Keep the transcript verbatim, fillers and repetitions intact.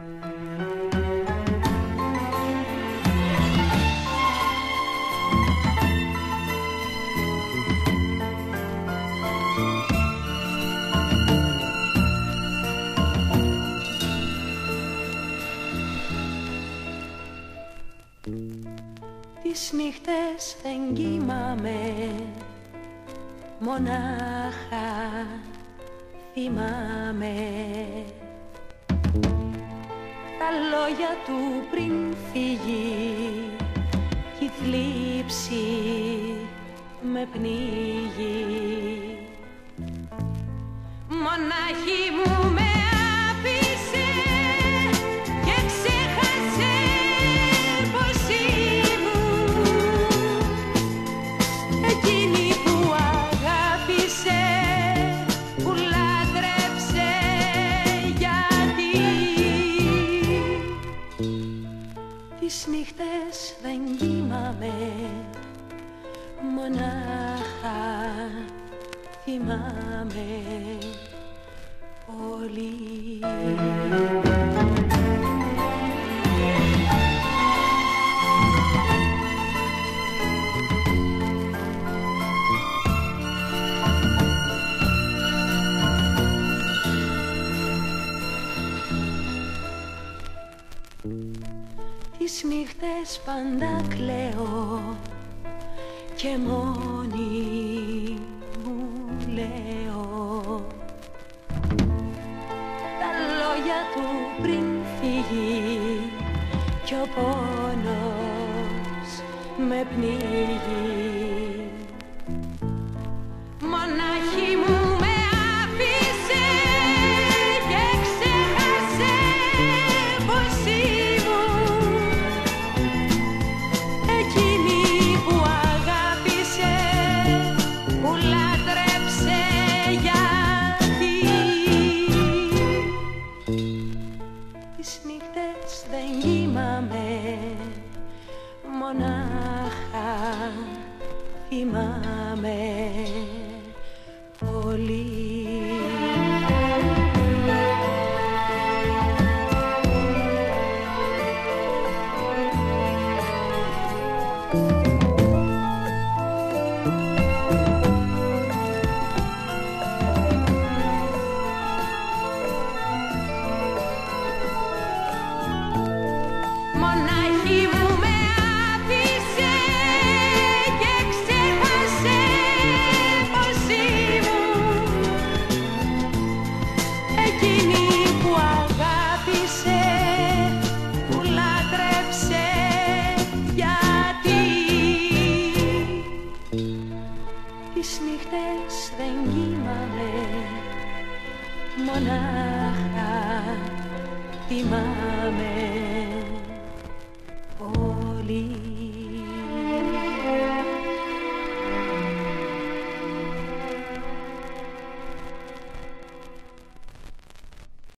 Τις νύχτες δεν κοιμάμαι, μονάχα θυμάμαι τα λόγια του πριν φύγει κι η θλίψη με πνίγει. Μονάχη μου με άφησε και ξέχασε πως ήμουν εκείνη που αγάπησε, που λάτρεψε. Γιατί τις νύχτες δεν κοιμάμαι, μονάχα θυμάμαι πολύ. Τις νύχτες πάντα κλαίω και μόνη μου λέω τα λόγια του πριν φύγει κι ο πόνος με πνίγει. Μονάχη μου με άφησε και ξέχασε πως ήμουν εκείνη που αγάπησε, που λάτρεψε. Γιατί τις νύχτες δεν κοιμάμαι, μονάχα θυμάμαι πολύ. Μονάχη μου με άφησε και ξέχασε πως ήμουν εκείνη που αγάπησε, που λάτρεψε. Γιατί τις νύχτες δεν κοιμάμαι, μονάχα θυμάμαι πολύ.